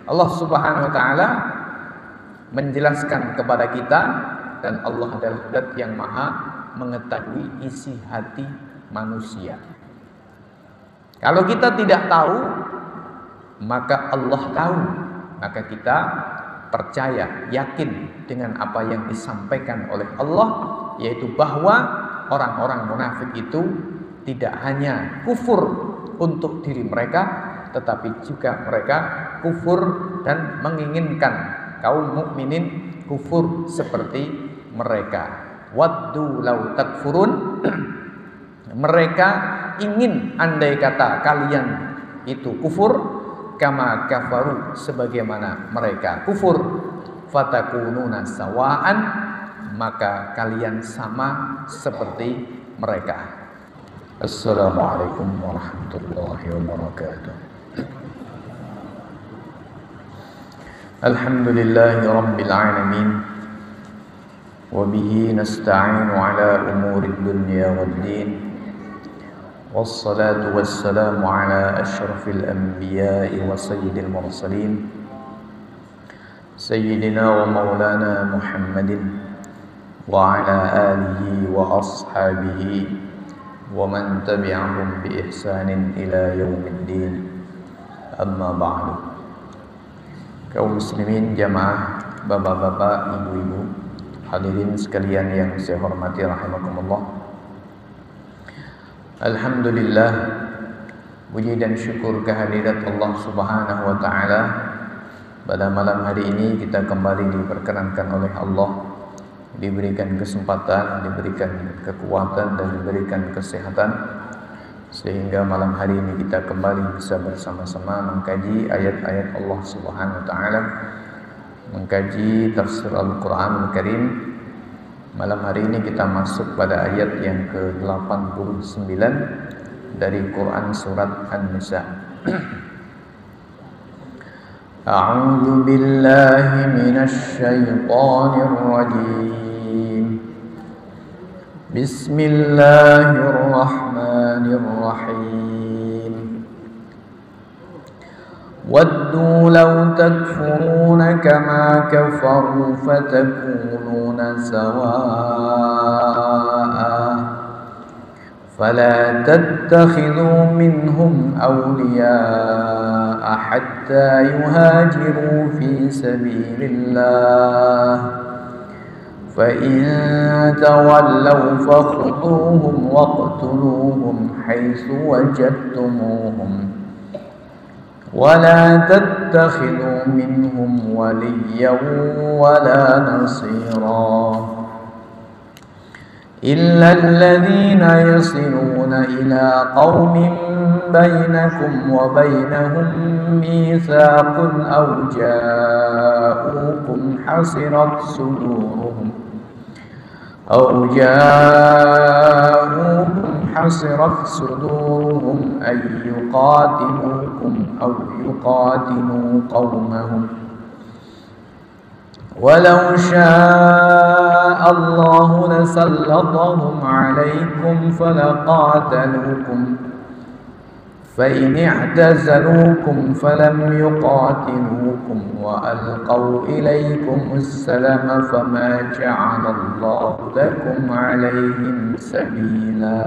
Allah Subhanahu wa taala menjelaskan kepada kita, dan Allah adalah zat yang maha mengetahui isi hati manusia. Kalau kita tidak tahu, maka Allah tahu. Maka kita percaya, yakin dengan apa yang disampaikan oleh Allah, yaitu bahwa orang-orang munafik itu tidak hanya kufur untuk diri mereka, tetapi juga mereka kufur dan menginginkan kaum mukminin kufur seperti mereka. Waddu law takfurun. Mereka ingin andai kata kalian itu kufur, kama kafaru, sebagaimana mereka kufur, fatakununa sawaan, maka kalian sama seperti mereka. Assalamualaikum warahmatullahi wabarakatuh. Alhamdulillahi rabbil alamin, wa bihi nasta'inu ala umuri dunya waddin. Wassalatu wassalamu ala ashrafil anbiya'i wa sayyidil mursalin, sayyidina wa maulana Muhammadin wa ala alihi wa ashabihi wa man tabi'ahum bi ihsanin ila yaumiddin. Amma ba'du. Kaum muslimin jamaah, bapak-bapak, ibu-ibu, hadirin sekalian yang saya hormati rahimakumullah. Alhamdulillah, puji dan syukur kehadirat Allah Subhanahu wa taala. Pada malam hari ini kita kembali diperkenankan oleh Allah, diberikan kesempatan, diberikan kekuatan dan diberikan kesehatan, sehingga malam hari ini kita kembali bisa bersama-sama mengkaji ayat-ayat Allah Subhanahu wa taala, mengkaji tafsir Al-Qur'anul Karim. Malam hari ini kita masuk pada ayat yang ke-89 dari Quran surat An-Nisa. A'udzu billahi minasy syaithanir rajim. Bismillahirrahmanirrahim. Waddu law takfuruna kama kafaru fatakununa sawaa fala tattakhidhu minhum awliya'a hatta yuhajiru fi sabilillah fa in tawallaw fakhudhuhum waqtuluhum haitsu wajadtumuhum ولا تتخذوا منهم وليا ولا نصيرا إلا الذين يصلون إلى قوم بينكم وبينهم ميثاق أو جاءوكم حصرت صدورهم أن يقاتلوكم أو يقاتلوا قومهم ولو شاء الله لسلطهم عليكم فلقاتلوكم فإن اعتزلوكم فلم يقاتلوكم وألقوا إليكم السلام فما جعل الله لكم عليهم سبيلا.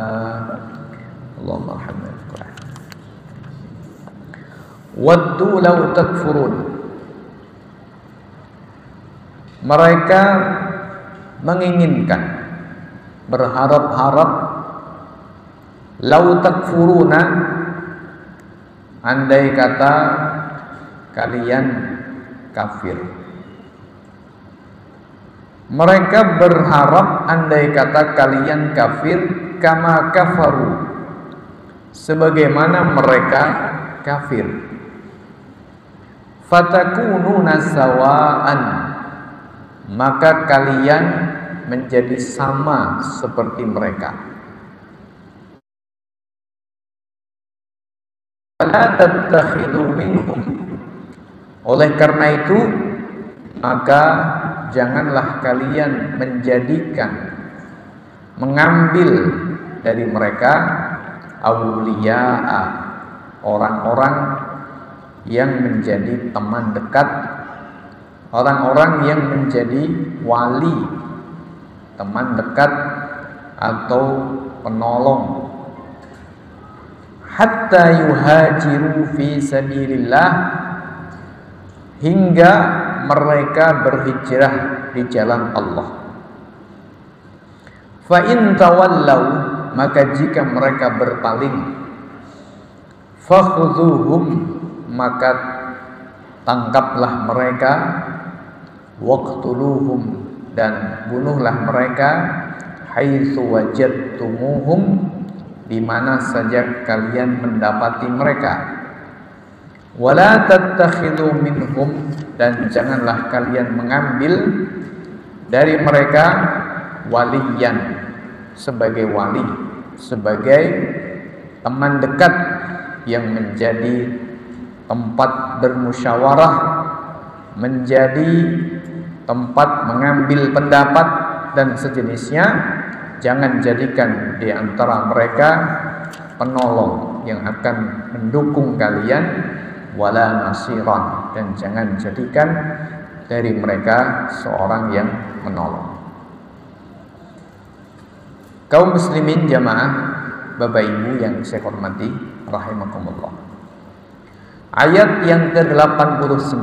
اللهم ارحمنا بالقرآن. ودوا لو تكفرون. Mereka menginginkan, berharap-harap, lau takfuruna, andai kata kalian kafir. Mereka berharap andai kata kalian kafir, kama kafaru, sebagaimana mereka kafir. Fatakununa sawaan, maka kalian menjadi sama seperti mereka. La tattakhidhu minhum. Oleh karena itu, maka janganlah kalian mengambil dari mereka awliya'a, orang-orang yang menjadi teman dekat, orang-orang yang menjadi wali, teman dekat atau penolong. Hatta yuhajiru fi sabilillah, hingga mereka berhijrah di jalan Allah. Fa in tawallau, maka jika mereka berpaling, fakhudhuhum, maka tangkaplah mereka, waqtuluhum, dan bunuhlah mereka, haitsu wajadtumuhum, di mana saja kalian mendapati mereka. Wala tattakhidhu minhum, dan janganlah kalian mengambil dari mereka waliyan, sebagai wali, sebagai teman dekat yang menjadi tempat bermusyawarah, menjadi tempat mengambil pendapat dan sejenisnya. Jangan jadikan di antara mereka penolong yang akan mendukung kalian, wala nasiran, dan jangan jadikan dari mereka seorang yang menolong. Kaum muslimin jamaah, Bapak Ibu yang saya hormati rahimakumullah. Ayat yang ke-89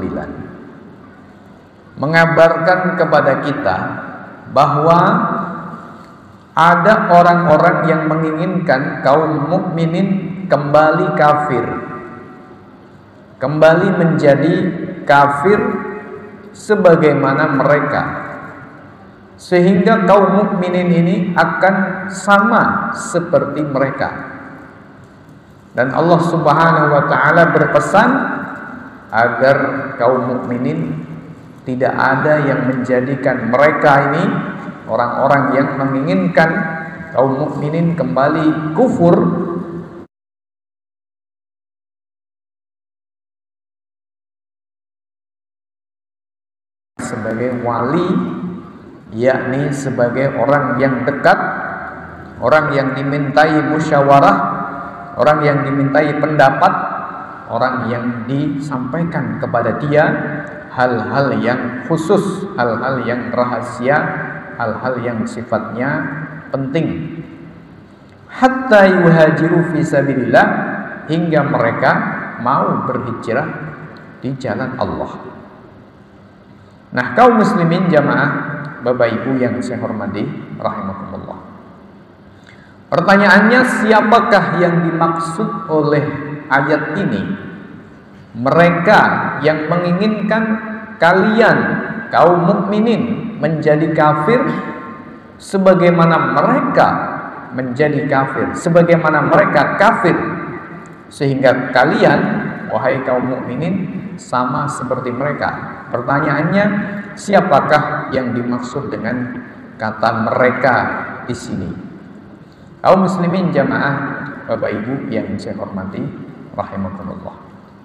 mengabarkan kepada kita bahwa ada orang-orang yang menginginkan kaum mukminin kembali kafir, kembali menjadi kafir sebagaimana mereka, sehingga kaum mukminin ini akan sama seperti mereka. Dan Allah Subhanahu wa taala berpesan agar kaum mukminin tidak ada yang menjadikan mereka ini, orang-orang yang menginginkan kaum mukminin kembali kufur, sebagai wali, yakni sebagai orang yang dekat, orang yang dimintai musyawarah, orang yang dimintai pendapat, orang yang disampaikan kepada dia hal-hal yang khusus, hal-hal yang rahasia, hal-hal yang sifatnya penting. Hatta yuhajiru fi sabilillah, hingga mereka mau berhijrah di jalan Allah. Nah, kaum muslimin jamaah, Bapak Ibu yang saya hormati rahimakumullah. Pertanyaannya, siapakah yang dimaksud oleh ayat ini? Mereka yang menginginkan kalian kaum mukminin menjadi kafir sebagaimana mereka menjadi kafir, sebagaimana mereka kafir, sehingga kalian wahai kaum mukminin sama seperti mereka. Pertanyaannya, siapakah yang dimaksud dengan kata mereka di sini? Kaum muslimin jamaah, Bapak Ibu yang saya hormati rahimakumullah.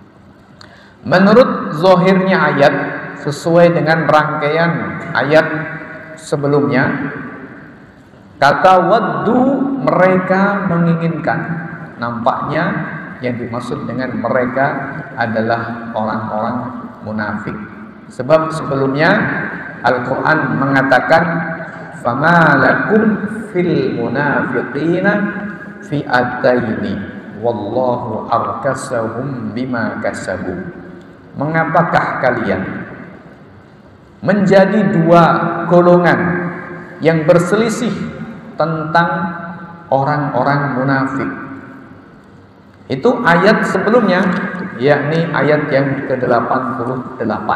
Menurut zahirnya ayat, sesuai dengan rangkaian ayat sebelumnya, kata waddu, mereka menginginkan, nampaknya yang dimaksud dengan mereka adalah orang-orang munafik. Sebab sebelumnya Al-Quran mengatakan, fama lakum fil munafiqina fi'ataini wallahu arkasahum bima kasabu. Mengapakah kalian menjadi dua golongan yang berselisih tentang orang-orang munafik? Itu ayat sebelumnya, yakni ayat yang ke-88.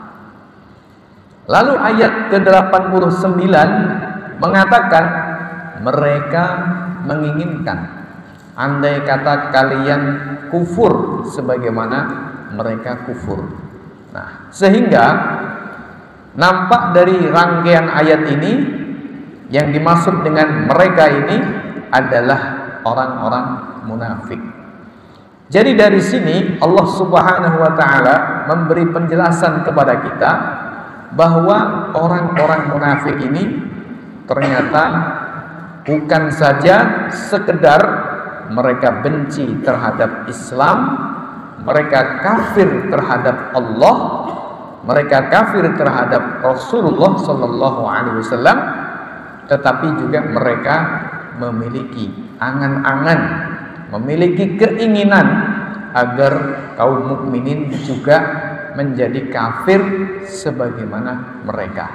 Lalu ayat ke-89 mengatakan mereka menginginkan, andai kata kalian kufur sebagaimana mereka kufur. Nah, sehingga nampak dari rangkaian ayat ini yang dimaksud dengan mereka ini adalah orang-orang munafik. Jadi dari sini Allah Subhanahu wa taala memberi penjelasan kepada kita bahwa orang-orang munafik ini ternyata bukan saja sekedar mereka benci terhadap Islam, mereka kafir terhadap Allah, mereka kafir terhadap Rasulullah sallallahu alaihi wasallam, tetapi juga mereka memiliki angan-angan, memiliki keinginan agar kaum mukminin juga menjadi kafir sebagaimana mereka.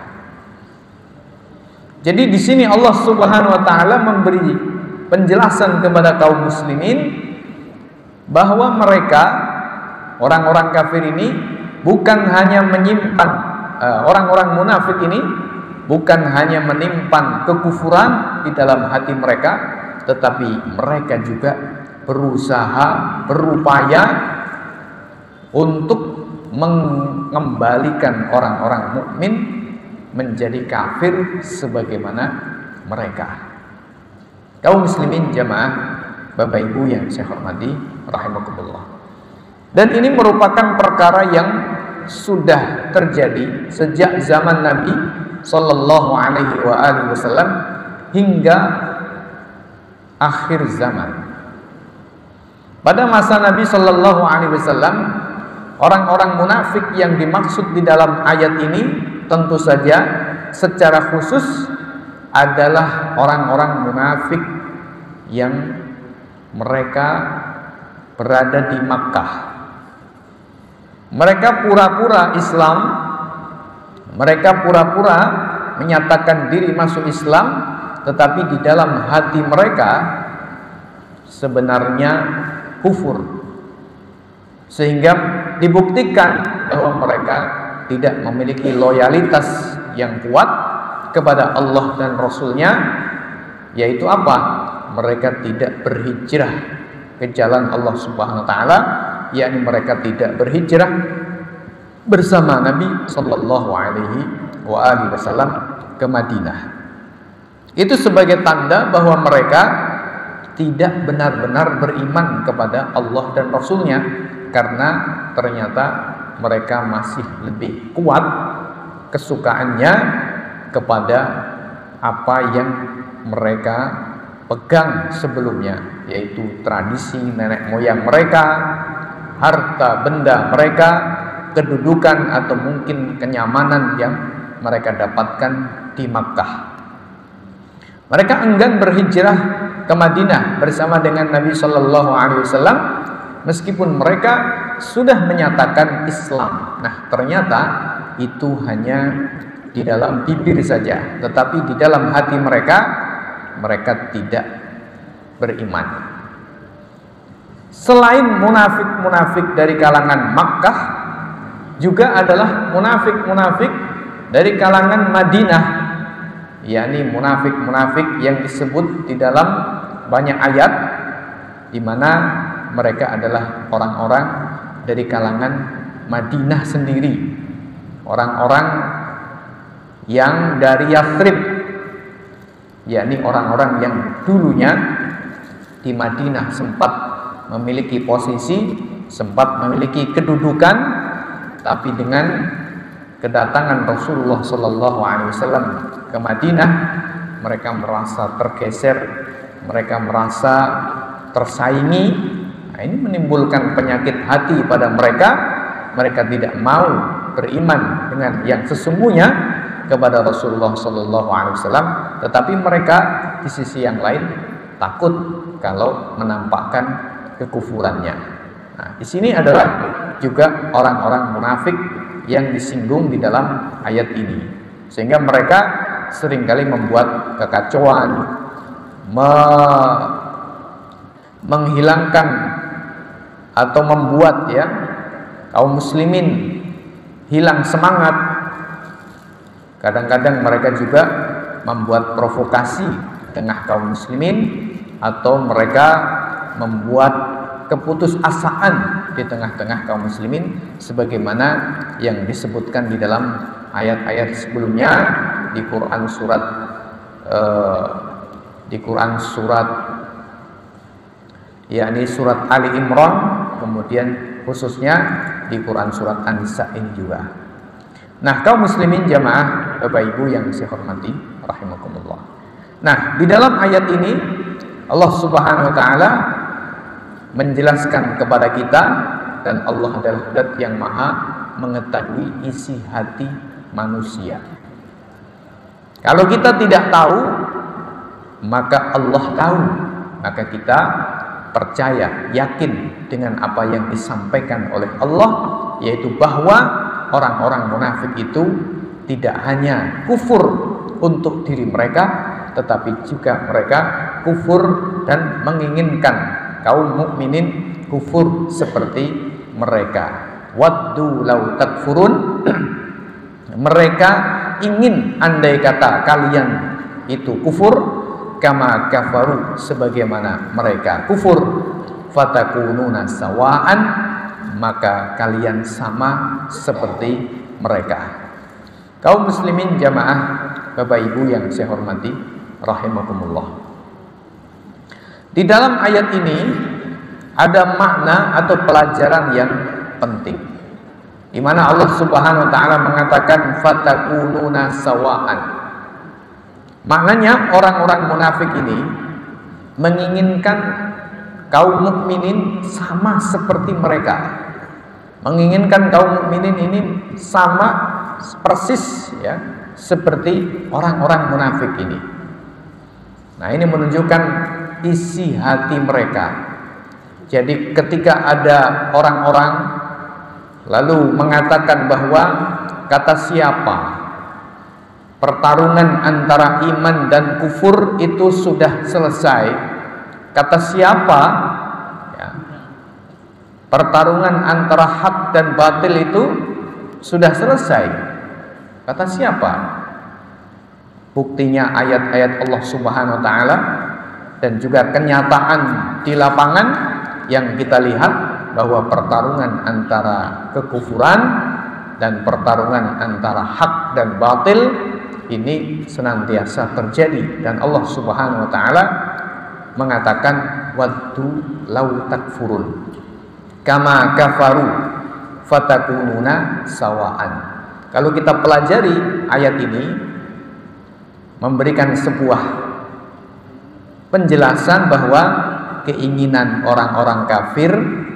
Jadi di sini Allah Subhanahu wa taala memberi penjelasan kepada kaum muslimin bahwa mereka orang-orang kafir ini bukan hanya menyimpan orang-orang munafik ini bukan hanya menyimpan kekufuran di dalam hati mereka, tetapi mereka juga berusaha, berupaya untuk mengembalikan orang-orang mukmin menjadi kafir sebagaimana mereka. Kaum muslimin jamaah Bapak Ibu yang saya hormati rahimakumullah. Dan ini merupakan perkara yang sudah terjadi sejak zaman Nabi sallallahu alaihi wasallam hingga akhir zaman. Pada masa Nabi sallallahu alaihi wasallam, orang-orang munafik yang dimaksud di dalam ayat ini tentu saja secara khusus adalah orang-orang munafik yang mereka berada di Makkah. Mereka pura-pura Islam, mereka pura-pura menyatakan diri masuk Islam, tetapi di dalam hati mereka sebenarnya kufur, sehingga dibuktikan bahwa mereka tidak memiliki loyalitas yang kuat kepada Allah dan Rasul-Nya, yaitu apa? Mereka tidak berhijrah ke jalan Allah Subhanahu wa taala, yakni mereka tidak berhijrah bersama Nabi sallallahu alaihi wasallam ke Madinah. Itu sebagai tanda bahwa mereka tidak benar-benar beriman kepada Allah dan Rasul-Nya, karena ternyata mereka masih lebih kuat kesukaannya kepada apa yang mereka pegang sebelumnya, yaitu tradisi nenek moyang mereka, harta benda mereka, kedudukan atau mungkin kenyamanan yang mereka dapatkan di Makkah. Mereka enggan berhijrah ke Madinah bersama dengan Nabi Shallallahu Alaihi Wasallam, meskipun mereka sudah menyatakan Islam. Nah, ternyata itu hanya di dalam bibir saja, tetapi di dalam hati mereka tidak beriman. Selain munafik-munafik dari kalangan Makkah, juga adalah munafik-munafik dari kalangan Madinah, yakni munafik-munafik yang disebut di dalam banyak ayat, di mana mereka adalah orang-orang dari kalangan Madinah sendiri, orang-orang yang dari Yathrib, yakni orang-orang yang dulunya di Madinah sempat memiliki posisi, sempat memiliki kedudukan, tapi dengan kedatangan Rasulullah Sallallahu Alaihi Wasallam ke Madinah, mereka merasa tergeser, mereka merasa tersaingi. Nah, ini menimbulkan penyakit hati pada mereka. Mereka tidak mau beriman dengan yang sesungguhnya kepada Rasulullah Sallallahu Alaihi Wasallam, tetapi mereka di sisi yang lain takut kalau menampakkan kekufurannya. Nah, di sini adalah juga orang-orang munafik yang disinggung di dalam ayat ini, sehingga mereka seringkali membuat kekacauan, menghilangkan atau membuat kaum muslimin hilang semangat. Kadang-kadang mereka juga membuat provokasi di tengah kaum muslimin, atau mereka membuat keputusasaan di tengah-tengah kaum muslimin, sebagaimana yang disebutkan di dalam ayat-ayat sebelumnya di Quran surat yakni surat Ali Imran, kemudian khususnya di Quran surat An-Nisa ini juga. Nah, kaum muslimin jamaah Bapak Ibu yang saya hormati rahimakumullah. Nah, di dalam ayat ini Allah Subhanahu wa taala menjelaskan kepada kita dan Allah adalah zat yang maha mengetahui isi hati manusia. Kalau kita tidak tahu, maka Allah tahu. Maka kita percaya, yakin dengan apa yang disampaikan oleh Allah, yaitu bahwa orang-orang munafik itu tidak hanya kufur untuk diri mereka, tetapi juga mereka kufur dan menginginkan kaum mukminin kufur seperti mereka. Waddu law takfurun. Mereka ingin andai kata kalian itu kufur, kama kafaru, sebagaimana mereka kufur, fatakununa sawaan, maka kalian sama seperti mereka. Kaum muslimin jamaah, Bapak Ibu yang saya hormati rahimakumullah. Di dalam ayat ini ada makna atau pelajaran yang penting, di mana Allah Subhanahu wa taala mengatakan fatakununa sawaan. Maknanya orang-orang munafik ini menginginkan kaum mukminin sama seperti mereka. Menginginkan kaum mukminin ini sama persis ya seperti orang-orang munafik ini. Nah, ini menunjukkan isi hati mereka. Jadi ketika ada orang-orang lalu mengatakan bahwa kata siapa pertarungan antara iman dan kufur itu sudah selesai, kata siapa ya, pertarungan antara hak dan batil itu sudah selesai, kata siapa? Buktinya ayat-ayat Allah Subhanahu wa taala dan juga kenyataan di lapangan yang kita lihat bahwa pertarungan antara kekufuran dan pertarungan antara hak dan batil ini senantiasa terjadi, dan Allah Subhanahu wa taala mengatakan waddu law takfurun kama kafaru fatakununa sawaan. Kalau kita pelajari ayat ini memberikan sebuah penjelasan bahwa keinginan orang-orang kafir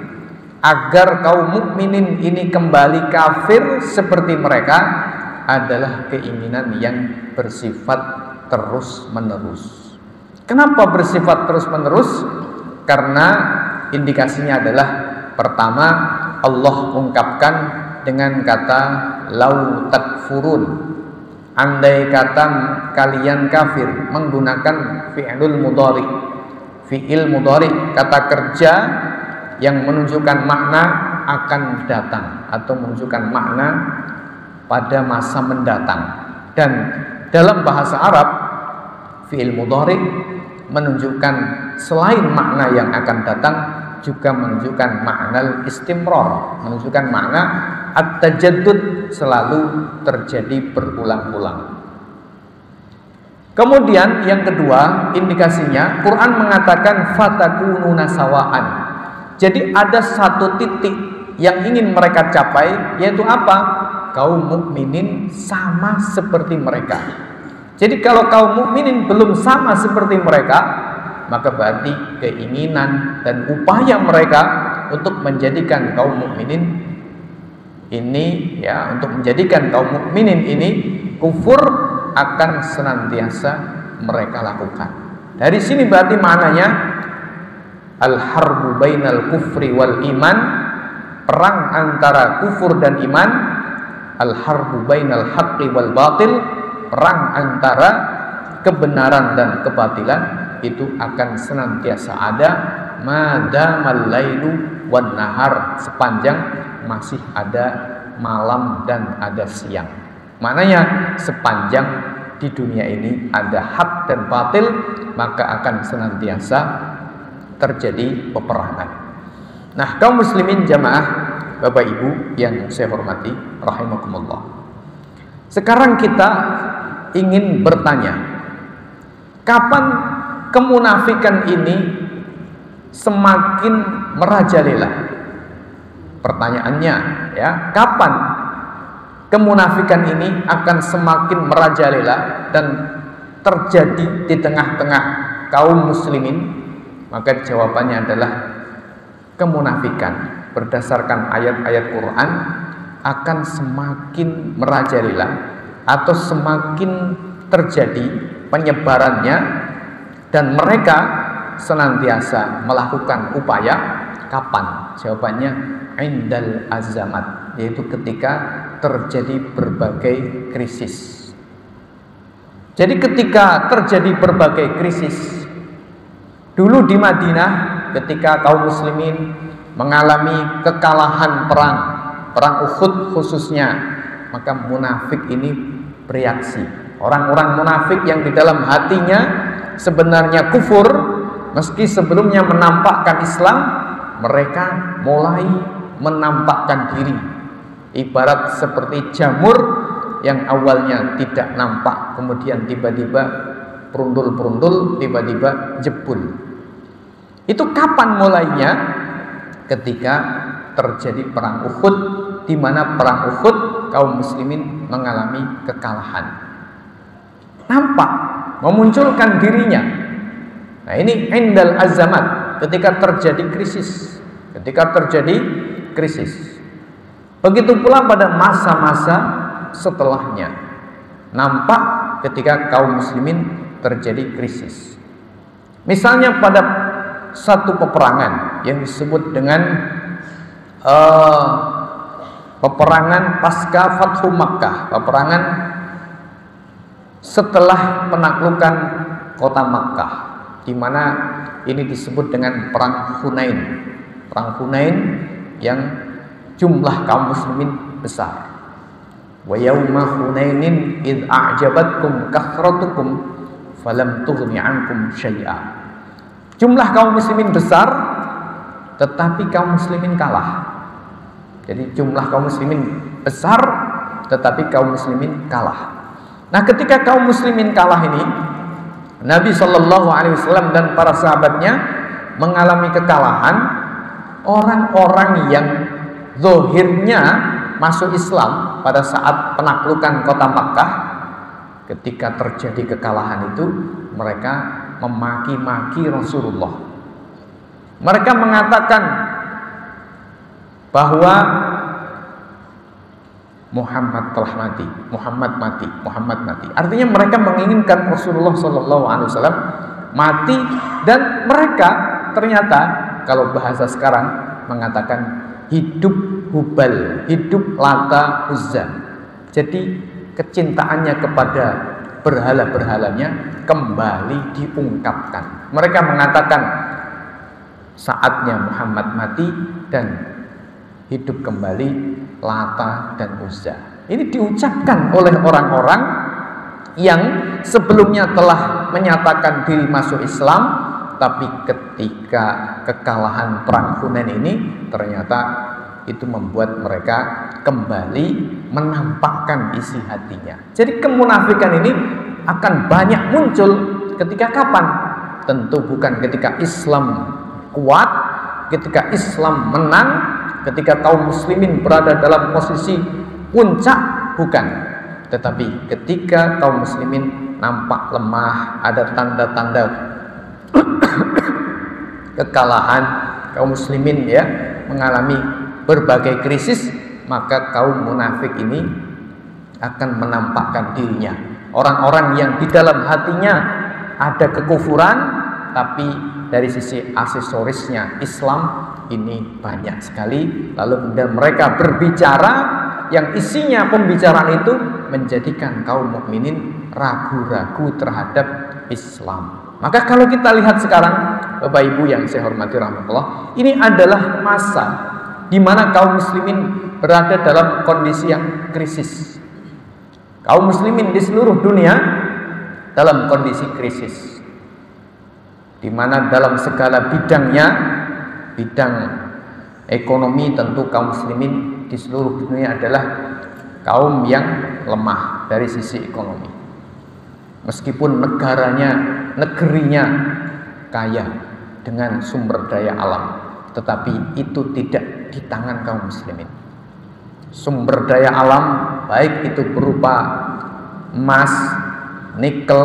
agar kaum mukminin ini kembali kafir seperti mereka adalah keinginan yang bersifat terus-menerus. Kenapa bersifat terus-menerus? Karena indikasinya adalah pertama, Allah ungkapkan dengan kata lau takfurun, andai kata kalian kafir, menggunakan fi'lul mudhari. Fi'il mudhari, kata kerja yang menunjukkan makna akan datang atau menunjukkan makna pada masa mendatang. Dan dalam bahasa Arab, fi'il mudhari menunjukkan selain makna yang akan datang juga menunjukkan makna istimrar, menunjukkan makna at-tajaddud, selalu terjadi berulang-ulang. Kemudian yang kedua indikasinya, Quran mengatakan fatakununa sawaan. Jadi ada satu titik yang ingin mereka capai, yaitu apa? Kaum mukminin sama seperti mereka. Jadi kalau kaum mukminin belum sama seperti mereka, maka berarti keinginan dan upaya mereka untuk menjadikan kaum mukminin ini ya, untuk menjadikan kaum mukminin ini kufur akan senantiasa mereka lakukan. Dari sini berarti maknanya al-harbu bainal kufri wal iman, perang antara kufur dan iman, al-harbu bainal haqqi wal batil, perang antara kebenaran dan kebatilan itu akan senantiasa ada madamal lailu wan nahar, sepanjang masih ada malam dan ada siang. Maknanya sepanjang di dunia ini ada hak dan batil, maka akan senantiasa terjadi peperangan. Nah, kaum muslimin jamaah, Bapak Ibu yang saya hormati rahimakumullah. Sekarang kita ingin bertanya, kapan kemunafikan ini semakin merajalela? Pertanyaannya ya, kapan kemunafikan ini akan semakin merajalela dan terjadi di tengah-tengah kaum muslimin? Maka jawabannya adalah kemunafikan berdasarkan ayat-ayat Quran akan semakin merajalela atau semakin terjadi penyebarannya, dan mereka senantiasa melakukan upaya. Kapan? Jawabannya indal azamat, yaitu ketika terjadi berbagai krisis. Jadi ketika terjadi berbagai krisis, dulu di Madinah ketika kaum muslimin mengalami kekalahan perang Uhud khususnya, maka munafik ini bereaksi. Orang-orang munafik yang di dalam hatinya sebenarnya kufur, meski sebelumnya menampakkan Islam, mereka mulai menampakkan diri. Ibarat seperti jamur yang awalnya tidak nampak, kemudian tiba-tiba perundul-perundul, tiba-tiba jebul. Itu kapan mulainya? Ketika terjadi perang Uhud, di mana perang Uhud kaum muslimin mengalami kekalahan. Nampak memunculkan dirinya. Nah, ini indal azamat, ketika terjadi krisis. Begitu pula pada masa-masa setelahnya, nampak ketika kaum muslimin terjadi krisis. Misalnya pada satu peperangan yang disebut dengan peperangan pasca Fathu Makkah, peperangan setelah penaklukan kota Makkah, di mana ini disebut dengan perang Hunain. Perang Hunain yang jumlah kaum muslimin besar. Wa yauma Hunainin id a'jabatkum kathratukum falam tughni 'ankum syai'a. Jumlah kaum muslimin besar, tetapi kaum muslimin kalah. Jadi jumlah kaum muslimin besar, tetapi kaum muslimin kalah. Nah, ketika kaum muslimin kalah ini, Nabi SAW dan para sahabatnya mengalami kekalahan. Orang-orang yang zahirnya masuk Islam pada saat penaklukan kota Makkah, ketika terjadi kekalahan itu, mereka memaki-maki Rasulullah. Mereka mengatakan bahwa Muhammad telah mati, Muhammad mati. Artinya mereka menginginkan Rasulullah SAW mati, dan mereka ternyata, kalau bahasa sekarang, mengatakan hidup Hubal, hidup Lata Uzza. Jadi kecintaannya kepada berhala-berhalanya kembali diungkapkan. Mereka mengatakan saatnya Muhammad mati dan hidup kembali Lata dan Uzza. Ini diucapkan oleh orang-orang yang sebelumnya telah menyatakan diri masuk Islam, tapi ketika kekalahan perang Hunain ini ternyata itu membuat mereka kembali menampakkan isi hatinya. Jadi kemunafikan ini akan banyak muncul ketika kapan? Tentu bukan ketika Islam kuat, ketika Islam menang, ketika kaum muslimin berada dalam posisi puncak, bukan. Tetapi ketika kaum muslimin nampak lemah, ada tanda-tanda kekalahan, kaum muslimin mengalami berbagai krisis, maka kaum munafik ini akan menampakkan dirinya. Orang-orang yang di dalam hatinya ada kekufuran, tapi dari sisi aksesorisnya Islam ini banyak sekali. Lalu kemudian mereka berbicara yang isinya pembicaraan itu menjadikan kaum mukminin ragu-ragu terhadap Islam. Maka kalau kita lihat sekarang, Bapak Ibu yang saya hormati rahmatullah, ini adalah masa di mana kaum muslimin berada dalam kondisi yang krisis. Kaum muslimin di seluruh dunia dalam kondisi krisis, di mana dalam segala bidangnya, bidang ekonomi tentu kaum muslimin di seluruh dunia adalah kaum yang lemah dari sisi ekonomi. Meskipun negerinya kaya dengan sumber daya alam, tetapi itu tidak di tangan kaum muslimin. Sumber daya alam, baik itu berupa emas, nikel,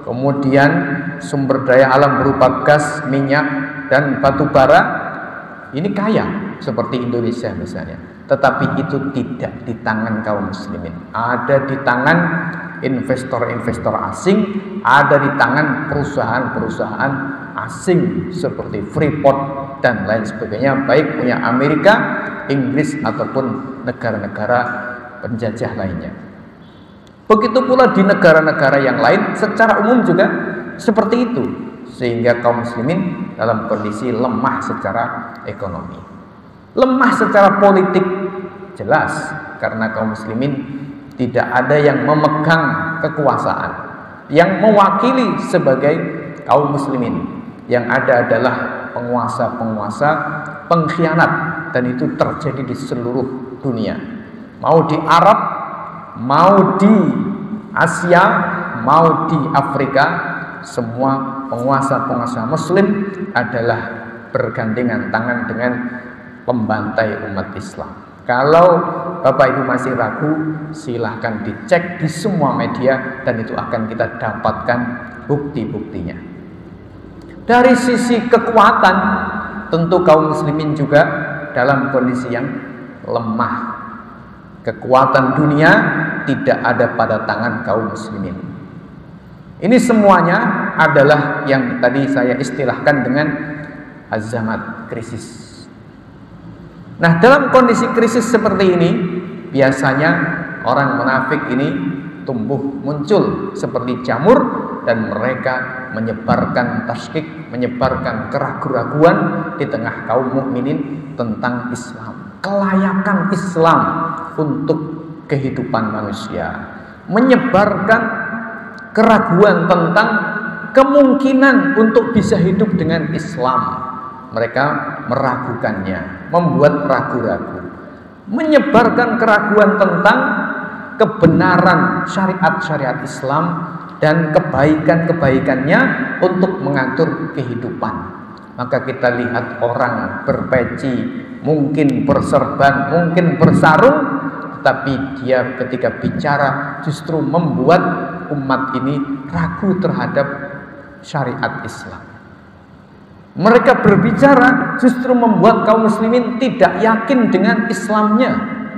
kemudian sumber daya alam berupa gas, minyak, dan batu bara, ini kaya seperti Indonesia misalnya, tetapi itu tidak di tangan kaum muslimin, ada di tangan investor-investor asing, ada di tangan perusahaan-perusahaan asing seperti Freeport dan lain sebagainya, baik punya Amerika, Inggris ataupun negara-negara penjajah lainnya. Begitu pula di negara-negara yang lain secara umum juga seperti itu, sehingga kaum muslimin dalam kondisi lemah secara ekonomi, lemah secara politik, jelas karena kaum muslimin tidak ada yang memegang kekuasaan, yang mewakili sebagai kaum muslimin. Yang ada adalah penguasa-penguasa pengkhianat, dan itu terjadi di seluruh dunia, mau di Arab, mau di Asia, mau di Afrika. Semua penguasa-penguasa muslim adalah bergandengan tangan dengan pembantai umat Islam. Kalau Bapak Ibu masih ragu, silahkan dicek di semua media, dan itu akan kita dapatkan bukti-buktinya. Dari sisi kekuatan, tentu kaum muslimin juga dalam kondisi yang lemah. Kekuatan dunia tidak ada pada tangan kaum muslimin. Ini semuanya adalah yang tadi saya istilahkan dengan azamat, krisis. Nah, dalam kondisi krisis seperti ini, biasanya orang munafik ini tumbuh muncul seperti jamur, dan mereka menyebarkan tasykik, menyebarkan keraguan-raguan di tengah kaum mukminin tentang Islam, kelayakan Islam untuk kehidupan manusia, menyebarkan keraguan tentang kemungkinan untuk bisa hidup dengan Islam. Mereka meragukannya, membuat ragu-ragu, menyebarkan keraguan tentang kebenaran syariat-syariat Islam dan kebaikan-kebaikannya untuk mengatur kehidupan. Maka kita lihat orang berpeci, mungkin berserban, mungkin bersarung, tetapi dia ketika bicara justru membuat umat ini ragu terhadap syariat Islam. Mereka berbicara justru membuat kaum muslimin tidak yakin dengan Islamnya,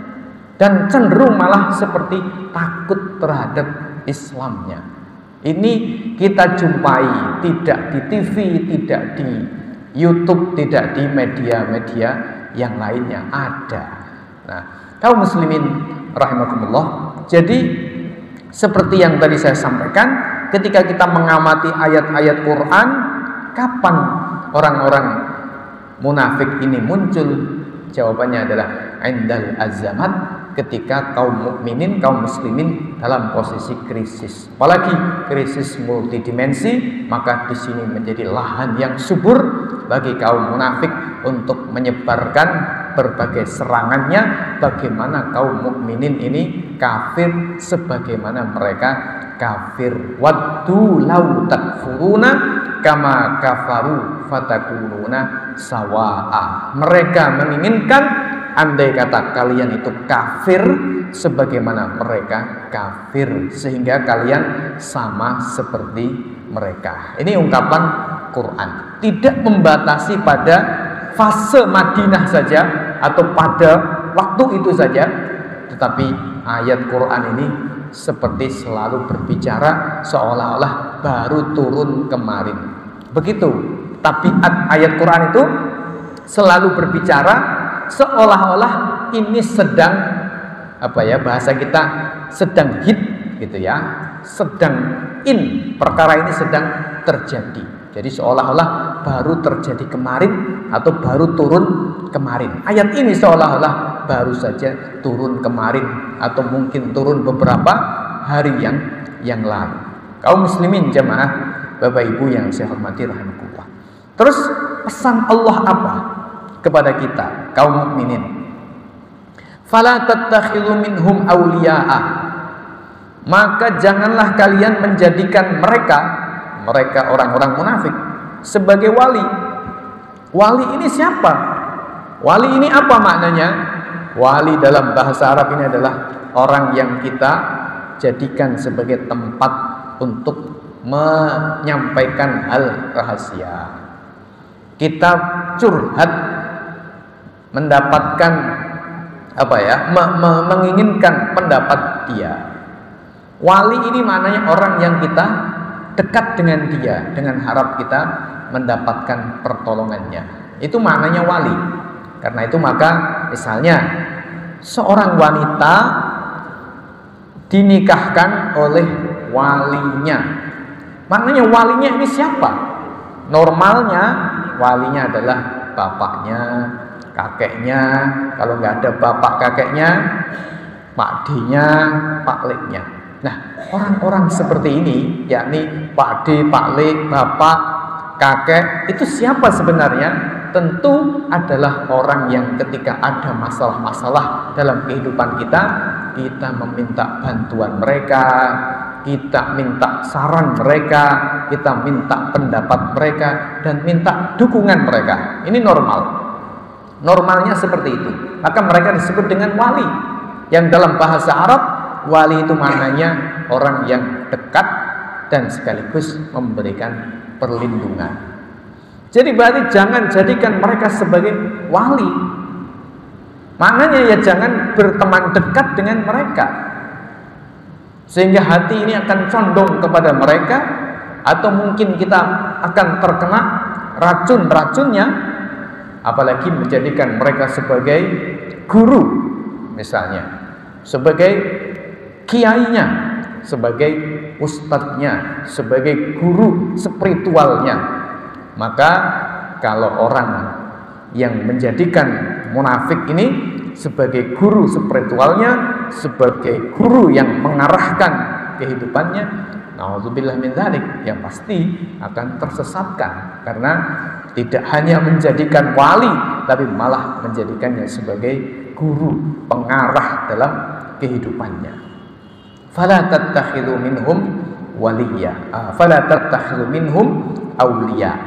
dan cenderung malah seperti takut terhadap Islamnya. Ini kita jumpai tidak di TV, tidak di YouTube, tidak di media-media yang lainnya, ada. Nah, kaum muslimin rahimakumullah, jadi seperti yang tadi saya sampaikan, ketika kita mengamati ayat-ayat Quran, kapan orang-orang munafik ini muncul? Jawabannya adalah indal azamat, ketika kaum mukminin, kaum muslimin dalam posisi krisis, apalagi krisis multidimensi, maka di sini menjadi lahan yang subur bagi kaum munafik untuk menyebarkan berbagai serangannya. Bagaimana kaum mukminin ini kafir sebagaimana mereka kafir. Waddu law takfuruna kama kafaru fatakununa sawa'a. Mereka menginginkan andai kata kalian itu kafir sebagaimana mereka kafir, sehingga kalian sama seperti mereka. Ini ungkapan Quran, tidak membatasi pada fase Madinah saja atau pada waktu itu saja, tetapi ayat Quran ini seperti selalu berbicara seolah-olah baru turun kemarin. Begitu tabiat ayat Quran itu, selalu berbicara seolah-olah ini sedang bahasa kita sedang hit gitu ya, sedang in, perkara ini sedang terjadi. Jadi seolah-olah baru terjadi kemarin atau baru turun kemarin. Ayat ini seolah-olah baru saja turun kemarin atau mungkin turun beberapa hari yang lalu. Kaum muslimin jamaah, Bapak Ibu yang saya hormati rahimakumullah. Terus pesan Allah apa kepada kita kaum mukminin? Fala tattakhidhu minhum awliya'a. Maka janganlah kalian menjadikan mereka orang-orang munafik sebagai wali. Wali ini siapa? Wali ini apa maknanya? Wali dalam bahasa Arab ini adalah orang yang kita jadikan sebagai tempat untuk menyampaikan hal rahasia. Kita curhat mendapatkan menginginkan pendapat dia. Wali ini maknanya orang yang kita dekat dengan dia dengan harap kita mendapatkan pertolongannya. Itu maknanya wali. Karena itu maka misalnya seorang wanita dinikahkan oleh walinya. Maknanya walinya ini siapa? Normalnya walinya adalah bapaknya, kakeknya. Kalau nggak ada bapak kakeknya, Pak D-nya, Pak Le-nya. Nah, orang-orang seperti ini, yakni Pak D, Pak Le, bapak, kakek, itu siapa sebenarnya? Tentu adalah orang yang ketika ada masalah-masalah dalam kehidupan kita meminta bantuan mereka, kita minta saran mereka, kita minta pendapat mereka, dan minta dukungan mereka. Ini normal. Normalnya seperti itu. Maka mereka disebut dengan wali. Yang dalam bahasa Arab, wali itu maknanya orang yang dekat dan sekaligus memberikan perlindungan. Jadi berarti jangan jadikan mereka sebagai wali. Maknanya ya jangan berteman dekat dengan mereka, sehingga hati ini akan condong kepada mereka, atau mungkin kita akan terkena racun-racunnya, apalagi menjadikan mereka sebagai guru misalnya, sebagai kiainya, sebagai ustadznya, sebagai guru spiritualnya. Maka kalau orang yang menjadikan munafik ini sebagai guru spiritualnya, sebagai guru yang mengarahkan kehidupannya, na'udzubillah min dzalik, yang pasti akan tersesatkan, karena tidak hanya menjadikan wali, tapi malah menjadikannya sebagai guru pengarah dalam kehidupannya. Fala tattakhidhu minhum waliya, fala tattakhidhu minhum awliya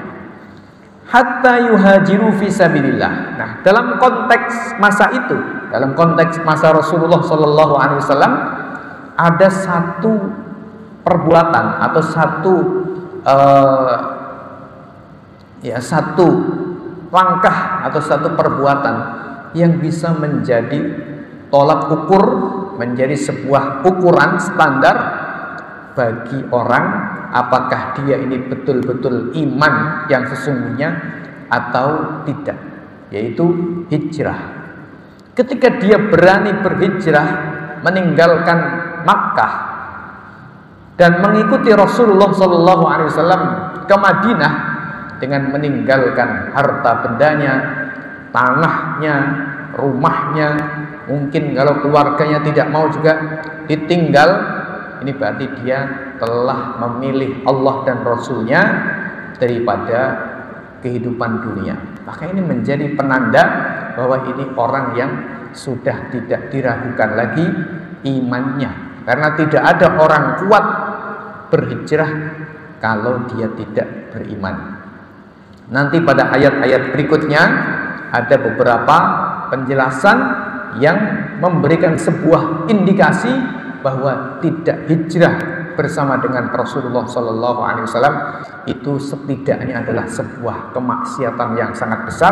hatta yuhajiru fi sabilillah. Nah, dalam konteks masa itu, dalam konteks masa Rasulullah Shallallahu Alaihi Wasallam, ada satu perbuatan atau satu langkah atau satu perbuatan yang bisa menjadi tolak ukur, menjadi sebuah ukuran standar bagi orang apakah dia ini betul-betul iman yang sesungguhnya atau tidak, yaitu hijrah. Ketika dia berani berhijrah meninggalkan Makkah dan mengikuti Rasulullah SAW ke Madinah dengan meninggalkan harta bendanya, tanahnya, rumahnya, mungkin kalau keluarganya tidak mau juga ditinggal. Ini berarti dia telah memilih Allah dan Rasulnya daripada kehidupan dunia. Maka ini menjadi penanda bahwa ini orang yang sudah tidak diragukan lagi imannya. Karena tidak ada orang kuat berhijrah kalau dia tidak beriman. Nanti pada ayat-ayat berikutnya ada beberapa penjelasan yang memberikan sebuah indikasi bahwa tidak hijrah bersama dengan Rasulullah Sallallahu Alaihi Wasallam itu setidaknya adalah sebuah kemaksiatan yang sangat besar,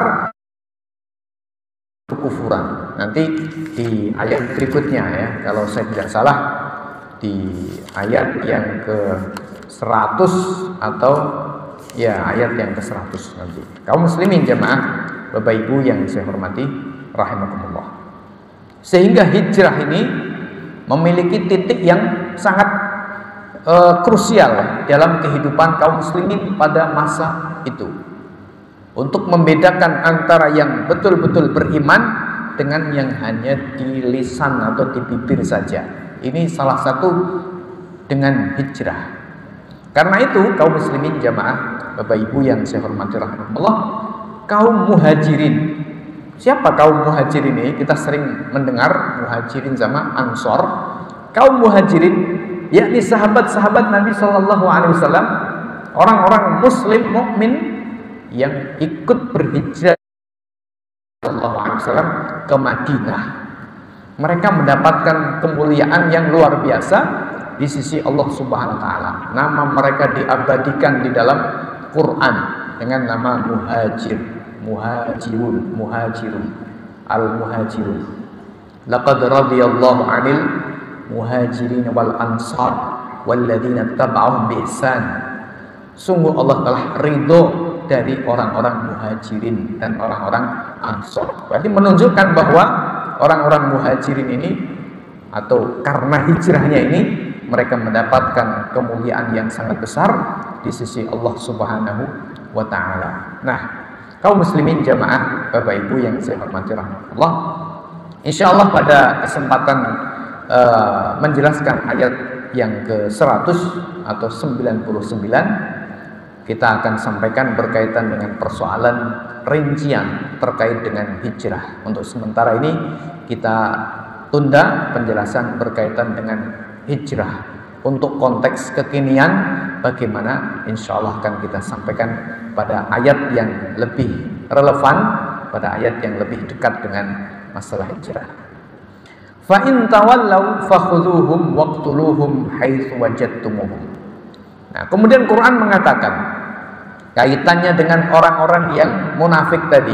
kekufuran. Nanti di ayat berikutnya ya, kalau saya tidak salah di ayat yang ke 100 atau ya ayat yang ke 100 nanti. Kaum muslimin jamaah, Bapak Ibu yang saya hormati rahimakumullah. Sehingga hijrah ini memiliki titik yang sangat krusial dalam kehidupan kaum muslimin pada masa itu, untuk membedakan antara yang betul-betul beriman dengan yang hanya di lisan atau di bibir saja. Ini salah satu dengan hijrah. Karena itu kaum muslimin jamaah, Bapak Ibu yang saya hormati rahimakumullah, kaum muhajirin. Siapa kaum muhajirin ini? Kita sering mendengar muhajirin sama ansor. Kaum muhajirin yakni sahabat-sahabat Nabi Shallallahu Alaihi Wasallam, orang-orang Muslim mukmin yang ikut berhijrah Shallallahu Alaihi Wasallam ke Madinah. Mereka mendapatkan kemuliaan yang luar biasa di sisi Allah Subhanahu Wa Taala. Nama mereka diabadikan di dalam Quran dengan nama muhajir. Muhajirun. al-muhajirun. Laqad radiyallahu 'anil muhajirin wal ansar walladzina tabauhum bi ihsan. Sungguh Allah telah ridho dari orang-orang muhajirin dan orang-orang ansar. Berarti menunjukkan bahwa orang-orang muhajirin ini atau karena hijrahnya ini mereka mendapatkan kemuliaan yang sangat besar di sisi Allah Subhanahu wa taala. Nah, kaum muslimin jamaah Bapak Ibu yang saya hormati rahmatullah, insyaallah pada kesempatan menjelaskan ayat yang ke-100 atau 99 kita akan sampaikan berkaitan dengan persoalan rincian terkait dengan hijrah. Untuk sementara ini kita tunda penjelasan berkaitan dengan hijrah. Untuk konteks kekinian bagaimana, insya Allah akan kita sampaikan pada ayat yang lebih relevan, pada ayat yang lebih dekat dengan masalah hijrah. Fa in tawallaw fakhuduhum waqtuluhum haitsu wajadtumuhum. Nah, kemudian Quran mengatakan kaitannya dengan orang-orang yang munafik tadi.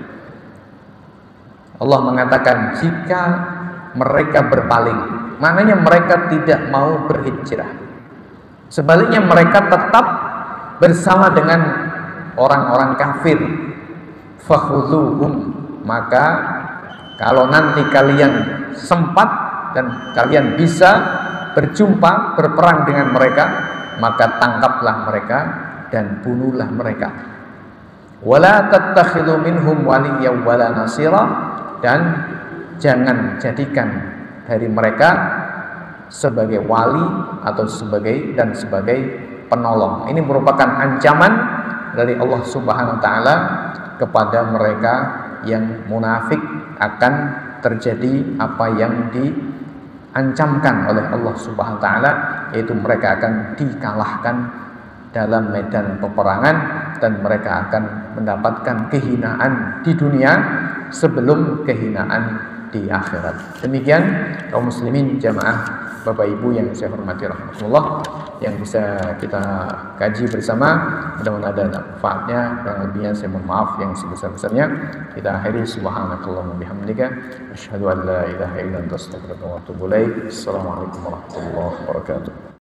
Allah mengatakan jika mereka berpaling, maknanya mereka tidak mau berhijrah. Sebaliknya mereka tetap bersama dengan orang-orang kafir. Fakhuduhum, maka kalau nanti kalian sempat dan kalian bisa berjumpa, berperang dengan mereka, maka tangkaplah mereka dan bunuhlah mereka. Wala tattakhidhu minhum waliyyan wala nasira, dan jangan jadikan dari mereka sebagai wali atau sebagai penolong. Ini merupakan ancaman dari Allah Subhanahu wa taala kepada mereka yang munafik, akan terjadi apa yang diancamkan oleh Allah Subhanahu wa taala, yaitu mereka akan dikalahkan dalam medan peperangan dan mereka akan mendapatkan kehinaan di dunia sebelum kehinaan di akhirat. Demikian kaum muslimin jamaah Bapak Ibu yang saya hormati rahmatullah, yang bisa kita kaji bersama, mudah-mudahan ada manfaatnya. Kurang lebihnya saya mohon maaf yang sebesar-besarnya. Kita akhiri subhanakallahumma bihamdika asyhadu an la ilaha illa anta astaghfiruka wa atubu ilaik. Assalamualaikum warahmatullahi wabarakatuh.